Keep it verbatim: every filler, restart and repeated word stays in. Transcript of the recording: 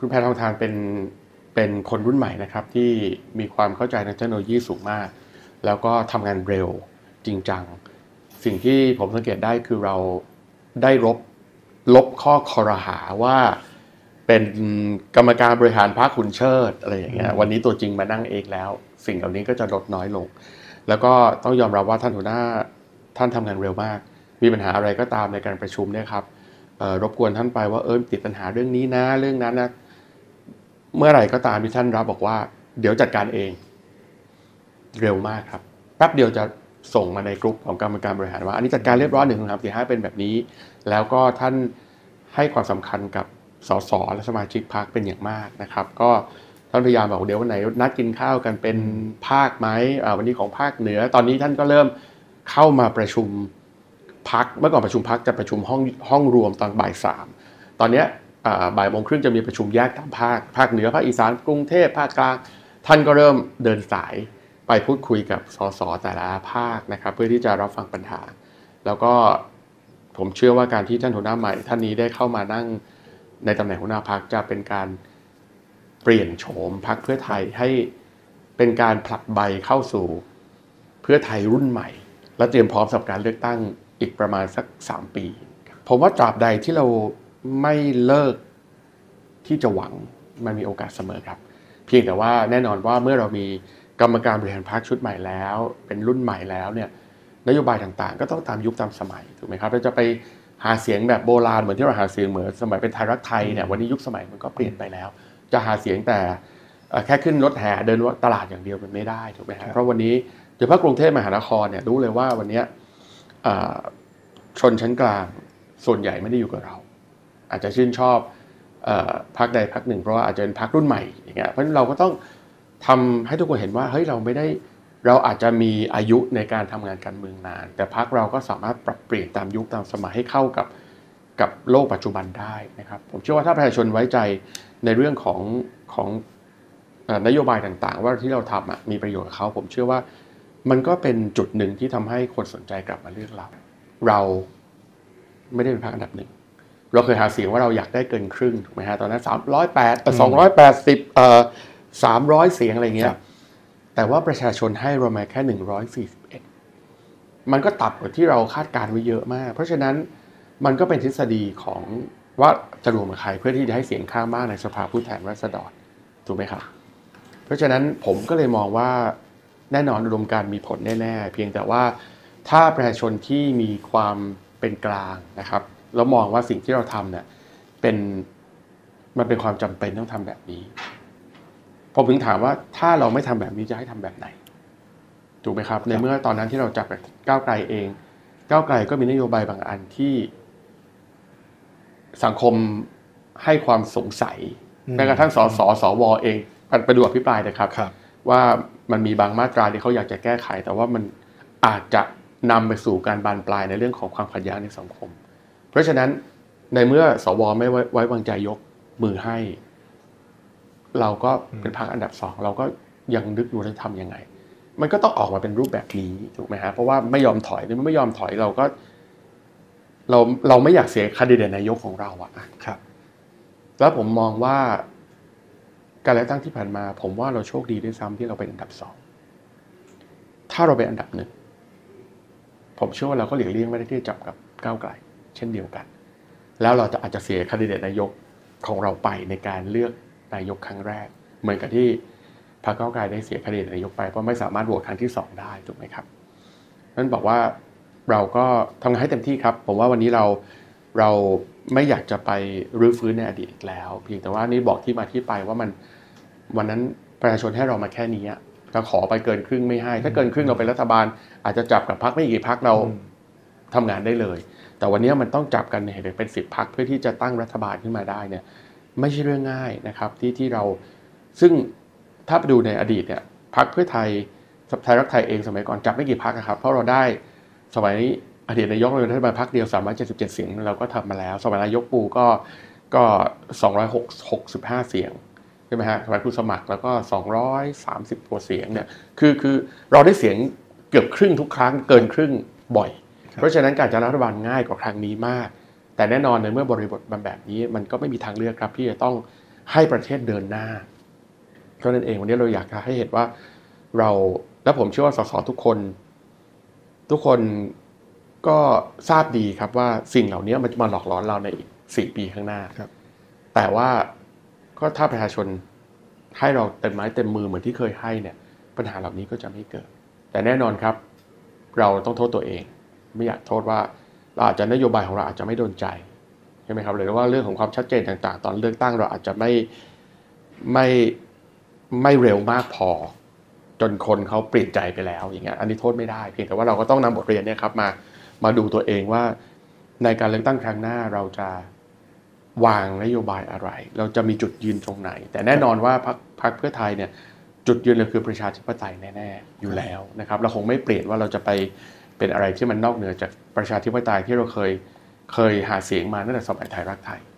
คุณแพทองธารเป็นเป็นคนรุ่นใหม่นะครับที่มีความเข้าใจในเทคโนโลยีสูงมากแล้วก็ทำงานเร็วจริงจังสิ่งที่ผมสังเกตได้คือเราได้ลบลบข้อคอรหาว่าเป็นกรรมการบริหารพรรคคุณเชิดอะไรอย่างเงี้ยวันนี้ตัวจริงมานั่งเองแล้วสิ่งเหล่านี้ก็จะลดน้อยลงแล้วก็ต้องยอมรับว่าท่านหัวหน้าท่านทำงานเร็วมากมีปัญหาอะไรก็ตามในการประชุมเนี่ยครับรบกวนท่านไปว่าเออติดปัญหาเรื่องนี้นะเรื่องนั้นนะเมื่อไหร่ก็ตามที่ท่านรับบอกว่าเดี๋ยวจัดการเองเร็วมากครับแป๊บเดียวจะส่งมาในกลุ่มของกรรมการบริหารว่าอันนี้จัดการเรียบร้อยหนึ่งสองสามสี่ห้าเป็นแบบนี้แล้วก็ท่านให้ความสำคัญกับสสและสมาชิกพรรคเป็นอย่างมากนะครับก็ท่านพยายามบอกเดี๋ยววันไหนนัดกินข้าวกันเป็นภาคไหมวันนี้ของภาคเหนือตอนนี้ท่านก็เริ่มเข้ามาประชุมพรรคเมื่อก่อนประชุมพรรคจะประชุมห้องห้องรวมตอนบ่ายสามตอนนี้บ่ายโมงครึ่งจะมีประชุมแยกตามภาคภาคเหนือภาคอีสานกรุงเทพภาคกลางท่านก็เริ่มเดินสายไปพูดคุยกับสสแต่ละภาคนะครับเพื่อที่จะรับฟังปัญหาแล้วก็ผมเชื่อว่าการที่ท่านหัวหน้าใหม่ท่านนี้ได้เข้ามานั่งในตำแหน่งหัวหน้าพรรคจะเป็นการเปลี่ยนโฉมพรรคเพื่อไทยให้เป็นการผลักใบเข้าสู่เพื่อไทยรุ่นใหม่และเตรียมพร้อมสำหรับการเลือกตั้งอีกประมาณสักสามปีผมว่าตราบใดที่เราไม่เลิกที่จะหวังมันมีโอกาสเสมอครับเพียงแต่ว่าแน่นอนว่าเมื่อเรามีกรรมการบริหารพรรคชุดใหม่แล้วเป็นรุ่นใหม่แล้วเนี่ยนโยบายต่างๆก็ต้องตามยุคตามสมัยถูกไหมครับเราจะไปหาเสียงแบบโบราณเหมือนที่เราหาเสียงเหมือนสมัยเป็นไทยรักไทยเนี่ยวันนี้ยุคสมัยมันก็เปลี่ยนไปแล้วจะหาเสียงแต่แค่ขึ้นรถแห่เดินตลาดอย่างเดียวมันไม่ได้ถูกไหมครับเพราะวันนี้โดยเฉพาะกรุงเทพมหานครเนี่ยรู้เลยว่าวันนี้ชนชั้นกลางส่วนใหญ่ไม่ได้อยู่กับเราอาจจะชื่นชอบพรรคใดพรรคหนึ่งเพราะว่าอาจจะเป็นพรรครุ่นใหม่อย่างเงี้ยเพราะฉะนั้นเราก็ต้องทำให้ทุกคนเห็นว่าเฮ้ยเราไม่ได้เราอาจจะมีอายุในการทำงานการเมืองนานแต่พรรคเราก็สามารถปรับเปลี่ยนตามยุคตามสมัยให้เข้ากับกับโลกปัจจุบันได้นะครับผมเชื่อว่าถ้าประชาชนไว้ใจในเรื่องของของนโยบายต่างๆว่าที่เราทำมีประโยชน์กับเขาผมเชื่อว่ามันก็เป็นจุดหนึ่งที่ทำให้คนสนใจกลับมาเลือกเราเราไม่ได้เป็นพรรคอันดับหนึ่งเราเคยหาเสียงว่าเราอยากได้เกินครึ่งถูกไหมฮะตอนนั้นสามร้อยแปดเอ่อสองร้อยแปดสิบเอ่อสามร้อยเสียงอะไรเงี้ยแต่ว่าประชาชนให้เรามาแค่หนึ่งร้อยสี่สิบเอ็ดมันก็ต่ำกว่าที่เราคาดการไว้เยอะมากเพราะฉะนั้นมันก็เป็นทฤษฎีของว่าจะรวมกับใครเพื่อที่จะให้เสียงข้างมากในสภาผู้แทนราษฎรถูกไหมครับเพราะฉะนั้นผมก็เลยมองว่าแน่นอนอุดมการณ์มีผลแน่ๆเพียงแต่ว่าถ้าประชาชนที่มีความเป็นกลางนะครับแล้วมองว่าสิ่งที่เราทำเนี่ยเป็นมันเป็นความจำเป็นต้องทำแบบนี้ผมถึงถามว่าถ้าเราไม่ทำแบบนี้จะให้ทำแบบไหนถูกไหมครับในเมื่อตอนนั้นที่เราจับกับก้าวไกลเองก้าวไกลก็มีนโยบายบางอันที่สังคมให้ความสงสัยแม้กระทั่งสสสวเองไปดูอภิปรายนะครับว่ามันมีบางมาตราที่เขาอยากจะแก้ไขแต่ว่ามันอาจจะนำไปสู่การบานปลายในเรื่องของความขัดแย้งในสังคมเพราะฉะนั้นในเมื่อสวไม่ไว้วางใจยกมือให้เราก็เป็นพรรคอันดับสองเราก็ยังนึกอยู่จะทำยังไงมันก็ต้องออกมาเป็นรูปแบบนี้ถูกไหมฮะเพราะว่าไม่ยอมถอยนี่มันไม่ยอมถอยเราก็เราเราไม่อยากเสียแคนดิเดตนายกของเราอะครับแล้วผมมองว่าการเลือกตั้งที่ผ่านมาผมว่าเราโชคดีด้วยซ้ำที่เราเป็นอันดับสองถ้าเราเป็นอันดับหนึ่งผมเชื่อว่าเราก็หลีกเลี่ยงไม่ได้ที่จะจับกับก้าวไกลเช่นเดียวกันแล้วเราจะอาจจะเสียแคนดิเดตนายกของเราไปในการเลือกนายกครั้งแรกเหมือนกับที่พรรคก้าวไกลได้เสียแคนดิเดตนายกไปเพราะไม่สามารถโหวตครั้งที่สองได้ถูกไหมครับนั่นบอกว่าเราก็ทำงานให้เต็มที่ครับผมว่าวันนี้เราเราไม่อยากจะไปรื้อฟื้นในอดีตอีกแล้วเพียงแต่ว่านี่บอกที่มาที่ไปว่ามันวันนั้นประชาชนให้เรามาแค่นี้ก็ขอไปเกินครึ่งไม่ให้ถ้าเกินครึ่งเราเป็นรัฐบาลอาจจะจับกับพรรคไม่กี่พรรคเราทำงานได้เลยแต่วันนี้มันต้องจับกันเนี่ยเป็นสิบพรรคเพื่อที่จะตั้งรัฐบาลขึ้นมาได้เนี่ยไม่ใช่เรื่องง่ายนะครับที่ที่เราซึ่งถ้าไปดูในอดีตเนี่ยพรรคเพื่อไทยไทยรักไทยเองสมัยก่อนจับไม่กี่พรรคครับเพราะเราได้สมัยนี้อดีตนายกเราเป็นรัฐบาลพรรคเดียวสามร้อยเจ็ดสิบเจ็ดเสียงเราก็ทำมาแล้วสมัยนายกปูก็ก็สองร้อยหกสิบห้าเสียงใช่ไหมฮะสมัยผู้สมัครแล้วก็สองร้อยสามสิบกว่าเสียงเนี่ยคือคือเราได้เสียงเกือบครึ่งทุกครั้งเกินครึ่งบ่อยเพราะฉะนั้นการจัดรัฐบาลง่ายกว่าครั้งนี้มากแต่แน่นอนในเมื่อบริบทมันแบบนี้มันก็ไม่มีทางเลือกครับที่จะต้องให้ประเทศเดินหน้าเท่านั้นเองวันนี้เราอยากจะให้เห็นว่าเราและผมเชื่อว่าสสทุกคนทุกคนก็ทราบดีครับว่าสิ่งเหล่านี้มันจะมาหลอกหลอนเราในอีกสี่ปีข้างหน้าครับแต่ว่าก็ถ้าประชาชนให้เราเต็มไม้เต็มมือเหมือนที่เคยให้เนี่ยปัญหาเหล่านี้ก็จะไม่เกิดแต่แน่นอนครับเราต้องโทษตัวเองไม่อยากโทษว่าเราอาจจะนโยบายของเราอาจจะไม่โดนใจใช่ไหมครับหรือว่าเรื่องของความชัดเจนต่างๆตอนเลือกตั้งเราอาจจะไม่ไม่ไม่เร็วมากพอจนคนเขาเปลี่ยนใจไปแล้วอย่างเงี้ยอันนี้โทษไม่ได้เพียงแต่ว่าเราก็ต้องนำบทเรียนเนี่ยครับมามาดูตัวเองว่าในการเลือกตั้งครั้งหน้าเราจะวางนโยบายอะไรเราจะมีจุดยืนตรงไหนแต่แน่นอนว่าพรรคพรรคเพื่อไทยเนี่ยจุดยืนเราคือประชาธิปไตยแน่ๆอยู่แล้วนะครับเราคงไม่เปลี่ยนว่าเราจะไปเป็นอะไรที่มันนอกเหนือจากประชาธิปไตยที่เราเคยเคยหาเสียงมาตั้งแต่สมัยไทยรักไทย